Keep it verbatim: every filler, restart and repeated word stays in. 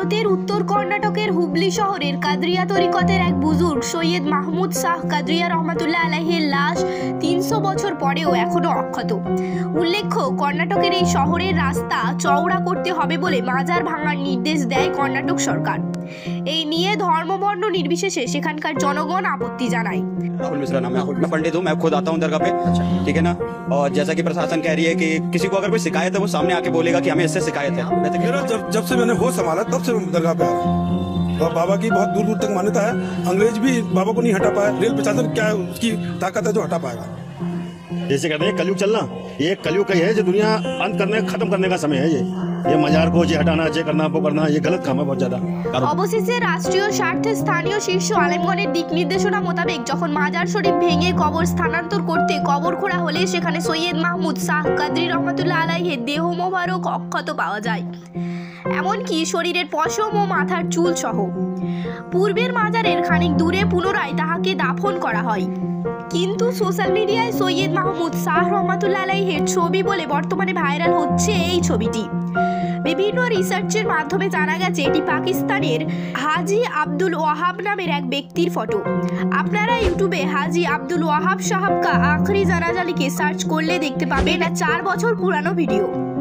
ভারতের উত্তর কর্ণাটকের হুবলি শহরের কাদরিয়া তরিকতের এক বুজুর্গ সৈয়দ মাহমুদ শাহ কাদরিয়া রহমাতুল্লাহ আলাইহির লাশ তিনশো বছর পরেও এখনো অক্ষত। উল্লেখ্য, কর্ণাটকের এই শহরের রাস্তা চওড়া করতে হবে বলে মাজার ভাঙার নির্দেশ দেয় কর্ণাটক সরকার। এই নিয়ে ধর্মবর্ণ নির্বিশেষে সেখানকার জনগণ আপত্তি জানায়। राहुल मिश्रा नाम है, मैं पंडित हूँ, मैं खुद आता हूँ दरगाह पे, ठीक है ना। और जैसा कि प्रशासन कह रही है कि किसी को अगर कोई शिकायत है वो सामने आके बोलेगा कि हमें इससे शिकायत है। मेरा जब जब से मैंने होश संभाला तब से दरगाह पे आ रहा हूँ। और बाबा की बहुत दूर दूर तक मान्यता है, अंग्रेज भी बाबा को नहीं हटा पाया। रेल प्रशासन क्या है, उसकी ताकत है जो हटा पाएगा। जैसे कहते हैं कलयुग चलना, ये कलयुग का ही है जो दुनिया अंत करने खत्म करने का समय है। ये ये मजार को जे हटाना, जे करना, वो करना, ये गलत काम है बहुत ज्यादा। অবশেষে রাষ্ট্রীয় স্বার্থে স্থানীয় শীর্ষ আলেমগণের দিক নির্দেশনা মোতাবেক যখন মাজার শরীফ ভেঙে কবর স্থানান্তর করতে কবর খোঁড়া হলে সেখানে সৈয়দ মাহমুদ শাহ কাদরি রহমাতুল্লাহ আলাইহির দেহ মোবারক অক্ষত পাওয়া যায়, এমনকি শরীরের পশম ও মাথার চুল সহ। পূর্বের মাজারের খানিক দূরে পুনরায় তাহাকে দাফন করা হয়, কিন্তু সোশ্যাল মিডিয়ায় সৈয়দ মাহমুদ শাহ রহমাতুল্লাহ আলাইহির ছবি বলে বর্তমানে ভাইরাল হচ্ছে এই ছবিটি। বিভিন্ন রিসার্চের মাধ্যমে জানা গেছে এটি পাকিস্তানের হাজি আব্দুল ওয়াহাব নামের এক ব্যক্তির ফটো। আপনারা ইউটিউবে হাজি আব্দুল ওয়াহাব সাহাব কা আখরি জানাজা লিখে সার্চ করলে দেখতে পাবেন চার বছর পুরানো ভিডিও।